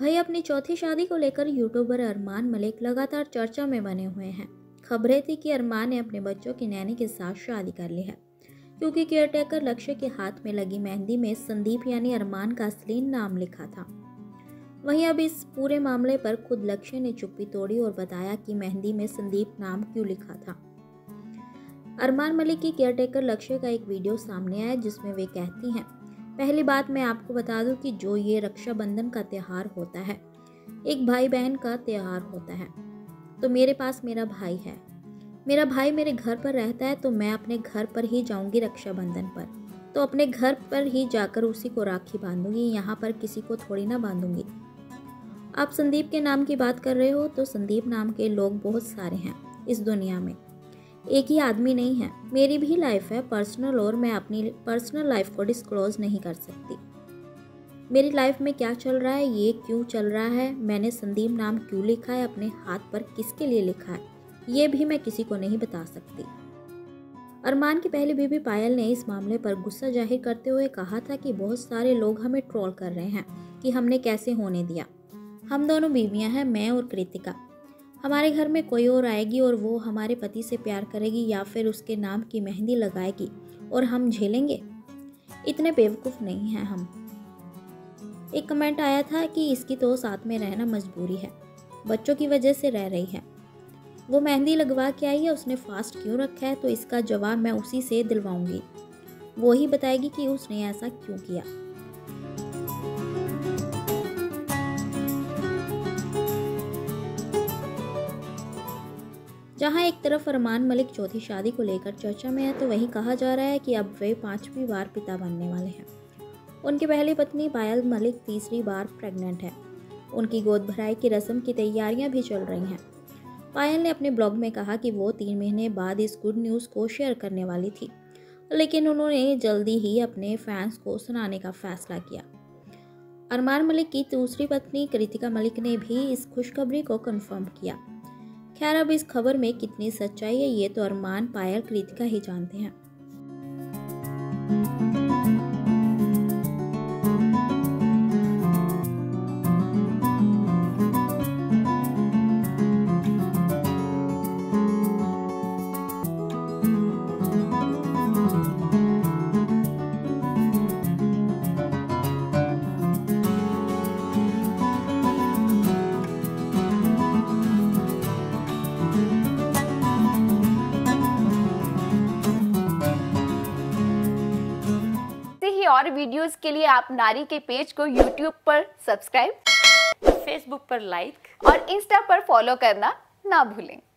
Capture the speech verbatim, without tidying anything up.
भाई अपनी चौथी शादी को लेकर यूट्यूबर अरमान मलिक लगातार चर्चा में बने हुए हैं। खबरें थी कि अरमान ने अपने बच्चों की नैनी के साथ शादी कर ली है, क्योंकि केयरटेकर लक्ष्य के हाथ में लगी मेहंदी में संदीप यानी अरमान का असली नाम लिखा था। वहीं अब इस पूरे मामले पर खुद लक्ष्य ने चुप्पी तोड़ी और बताया कि मेहंदी में संदीप नाम क्यों लिखा था। अरमान मलिक की केयरटेकर लक्ष्य का एक वीडियो सामने आया जिसमें वे कहती हैं, पहली बात मैं आपको बता दूं कि जो ये रक्षाबंधन का त्यौहार होता है, एक भाई बहन का त्यौहार होता है, तो मेरे पास मेरा भाई है। मेरा भाई मेरे घर पर रहता है तो मैं अपने घर पर ही जाऊंगी रक्षाबंधन पर, तो अपने घर पर ही जाकर उसी को राखी बांधूंगी, यहाँ पर किसी को थोड़ी ना बांधूंगी। आप संदीप के नाम की बात कर रहे हो तो संदीप नाम के लोग बहुत सारे हैं इस दुनिया में, एक ही आदमी नहीं है। मेरी भी लाइफ है पर्सनल, और मैं अपनी पर्सनल लाइफ को डिस्क्लोज नहीं कर सकती। मेरी लाइफ में क्या चल रहा है, ये क्यों चल रहा है, मैंने संदीप नाम क्यों लिखा है, अपने हाथ पर किसके लिए लिखा है, ये भी मैं किसी को नहीं बता सकती। अरमान की पहली बीवी पायल ने इस मामले पर गुस्सा जाहिर करते हुए कहा था कि बहुत सारे लोग हमें ट्रोल कर रहे हैं कि हमने कैसे होने दिया। हम दोनों बीवियां हैं, मैं और कृतिका। हमारे घर में कोई और आएगी और वो हमारे पति से प्यार करेगी या फिर उसके नाम की मेहंदी लगाएगी और हम झेलेंगे? इतने बेवकूफ़ नहीं हैं हम। एक कमेंट आया था कि इसकी तो साथ में रहना मजबूरी है, बच्चों की वजह से रह रही है। वो मेहंदी लगवा के आई है, उसने फास्ट क्यों रखा है, तो इसका जवाब मैं उसी से दिलवाऊंगी। वो ही बताएगी कि उसने ऐसा क्यों किया। जहां एक तरफ अरमान मलिक चौथी शादी को लेकर चर्चा में है, तो वहीं कहा जा रहा है कि अब वे पांचवी बार पिता बनने वाले हैं। उनकी पहली पत्नी पायल मलिक तीसरी बार प्रेग्नेंट है। उनकी गोद भराई की रस्म की तैयारियां भी चल रही हैं। पायल ने अपने ब्लॉग में कहा कि वो तीन महीने बाद इस गुड न्यूज़ को शेयर करने वाली थी, लेकिन उन्होंने जल्दी ही अपने फैंस को सुनाने का फैसला किया। अरमान मलिक की दूसरी पत्नी कृतिका मलिक ने भी इस खुशखबरी को कन्फर्म किया। खैर, अब इस खबर में कितनी सच्चाई है ये तो अरमान, पायल, कृतिका ही जानते हैं। और वीडियोस के लिए आप नारी के पेज को यूट्यूब पर सब्सक्राइब, फेसबुक पर लाइक और इंस्टा पर फॉलो करना ना भूलें।